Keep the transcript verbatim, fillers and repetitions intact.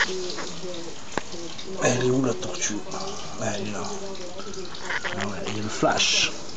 Elle est où la tortue? Ah, elle est là. Ah ouais, il y a le flash.